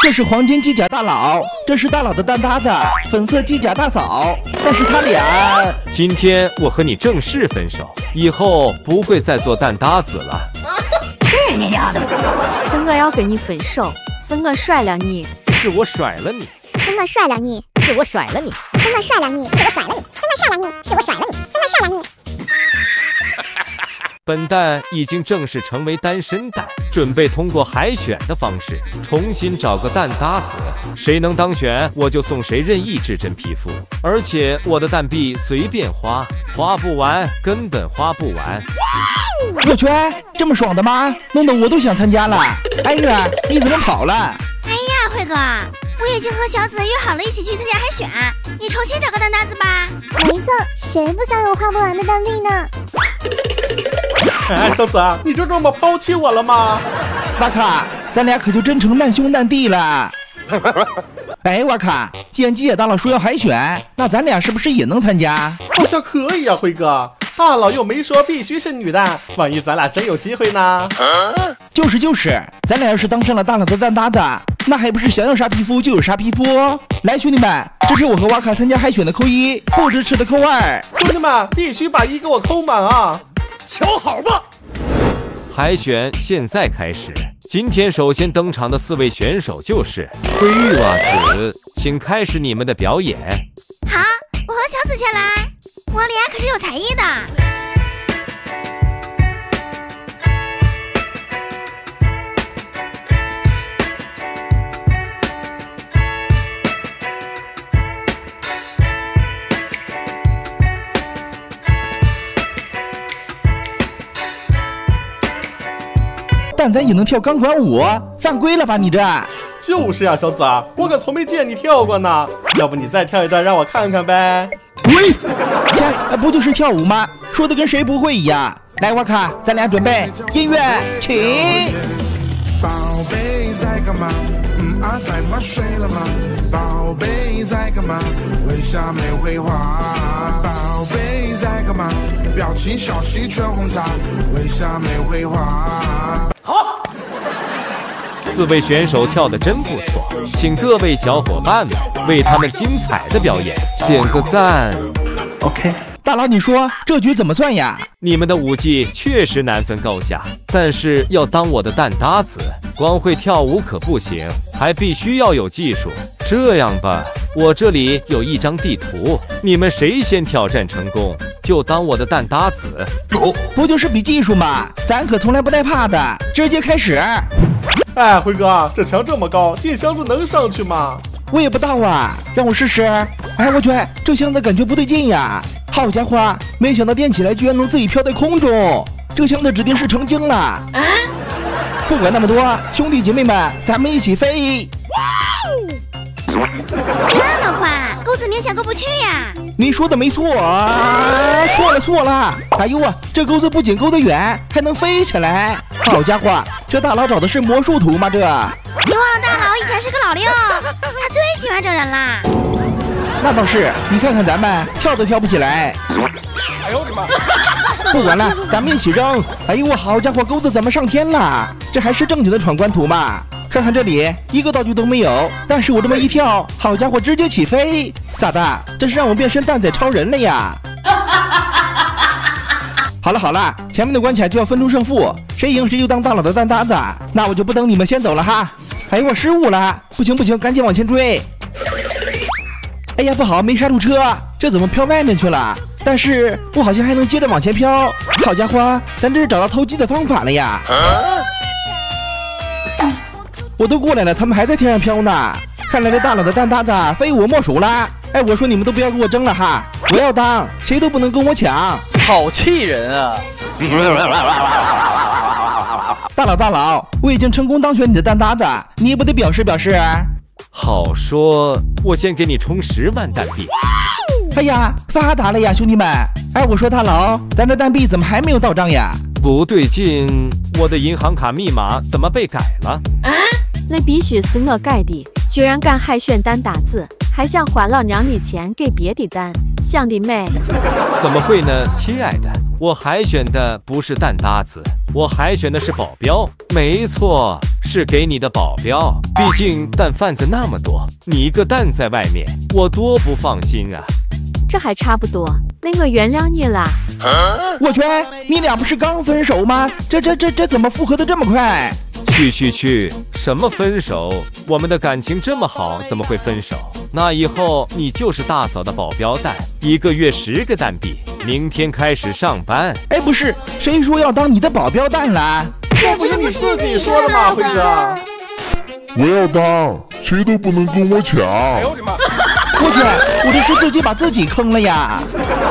这是黄金机甲大佬，这是大佬的蛋搭子，粉色机甲大嫂。但是他俩…… 今天我和你正式分手，以后不会再做蛋搭子了。 去你丫的！ 森哥要跟你分手，森哥甩了你， 是我甩了你。 森哥甩了你， 是我甩了你。 森哥甩了你，是我甩了你。森哥甩了你，是我甩了你。森哥甩了你。 本蛋已经正式成为单身蛋，准备通过海选的方式重新找个蛋搭子，谁能当选我就送谁任意至臻皮肤，而且我的蛋币随便花，花不完，根本花不完。 我去，这么爽的吗？弄得我都想参加了。哎呀，你怎么跑了？ 哎呀，辉哥，我已经和小紫约好了一起去参加海选，你重新找个蛋搭子吧。 没错，谁不想有花不完的蛋币呢？ 哎，小紫，你就这么抛弃我了吗？ 瓦卡，咱俩可就真成难兄难弟了。哎，瓦卡，既然机甲大佬说要海选，那咱俩是不是也能参加？ 好像可以啊，辉哥。大佬又没说必须是女的，万一咱俩真有机会呢？ 就是，咱俩要是当上了大佬的蛋搭子，那还不是想要啥皮肤就有啥皮肤？来，兄弟们，这是我和瓦卡参加海选的扣1，不支持的扣2。 兄弟们，必须把1给我扣满啊！ 瞧好吧。海选现在开始，今天首先登场的4位选手就是灰玉袜子，请开始你们的表演。 好，我和小紫先来，我俩可是有才艺的。 但咱也能跳钢管舞，犯规了吧你这？ 就是呀，小紫，我可从没见你跳过呢。要不你再跳一段让我看看呗？ 喂，这不就是跳舞吗？说的跟谁不会一样。来，瓦卡，咱俩准备，音乐起。 宝贝在干嘛？赛马睡了吗？宝贝在干嘛？微笑没回话。宝贝在干嘛？表情小溪春红茶，微笑没回话。 好，4位选手跳得真不错，请各位小伙伴们为他们精彩的表演点个赞。 OK， 大佬，你说这局怎么算呀？ 你们的舞技确实难分高下，但是要当我的蛋搭子，光会跳舞可不行，还必须要有技术。这样吧，我这里有一张地图，你们谁先挑战成功，就当我的蛋搭子。 不就是比技术吗？咱可从来不带怕的，直接开始。 哎，辉哥，这墙这么高，电箱子能上去吗？ 我也不知道啊，让我试试。哎，我去，这箱子感觉不对劲呀！好家伙，没想到垫起来居然能自己飘在空中，这箱子指定是成精了。不管那么多，兄弟姐妹们，咱们一起飞！ 这么快，钩子明显过不去呀！ 你说的没错，错了！哎呦啊，这钩子不仅钩得远，还能飞起来！好家伙，这大佬找的是魔术图吗？这？ 你忘了大佬以前是个老六，他最喜欢整人啦。 那倒是，你看看咱们跳都跳不起来。 哎呦我的妈！ 不管了，咱们一起扔！哎呦我好家伙，钩子怎么上天了？这还是正经的闯关图吗？看看这里，一个道具都没有，但是我这么一跳，好家伙，直接起飞！咋的？这是让我变身蛋仔超人了呀？好了，前面的关卡就要分出胜负，谁赢谁就当大佬的蛋搭子。那我就不等你们先走了哈。哎呦我失误了，不行，赶紧往前追！哎呀不好，没刹住车，这怎么飘外面去了？但是我好像还能接着往前飘。好家伙，咱这是找到偷鸡的方法了呀！我都过来了，他们还在天上飘呢。看来这大佬的蛋搭子非我莫属啦！哎，我说你们都不要跟我争了哈，我要当，谁都不能跟我抢。 好气人啊！ 大佬，我已经成功当选你的蛋搭子，你也不得表示。 好说，我先给你充10万蛋币。 哎呀，发达了呀，兄弟们！哎，我说大佬，咱这蛋币怎么还没有到账呀？ 不对劲，我的银行卡密码怎么被改了？ 那必须是我改的，居然敢海选蛋搭子， 还想还老娘的钱给别的蛋，想得美。 怎么会呢，亲爱的？我海选的不是蛋搭子，我海选的是保镖。没错，是给你的保镖。毕竟蛋贩子那么多，你一个蛋在外面，我多不放心啊。 这还差不多，那我原谅你啦。 我去，你俩不是刚分手吗？这怎么复合的这么快？ 去，什么分手？我们的感情这么好，怎么会分手？那以后你就是大嫂的保镖蛋，1个月10个蛋币，明天开始上班。 哎，不是，谁说要当你的保镖蛋了？ 这不是你自己说的吗，辉哥？ 我要当，谁都不能跟我抢。 哎呦我的妈！ 我去，我这是自己把自己坑了呀！